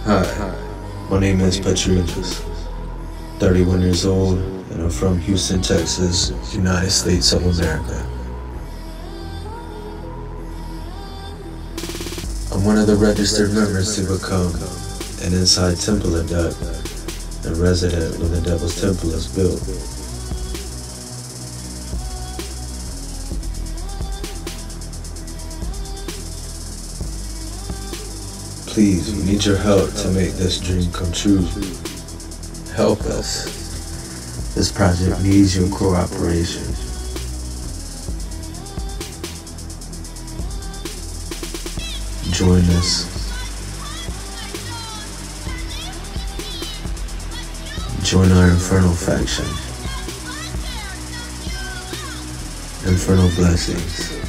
Hi, my name is Patrinus, 31 years old, and I'm from Houston, Texas, United States of America. I'm one of the registered members to become an inside temple adept and resident when the Devil's Temple is built. Please, we need your help to make this dream come true. Help us. This project needs your cooperation. Join us. Join our infernal faction. Infernal blessings.